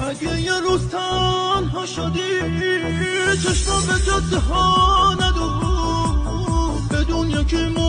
اگه یه روز تنها شدی چشمم به جاده ها ندو بدون یکی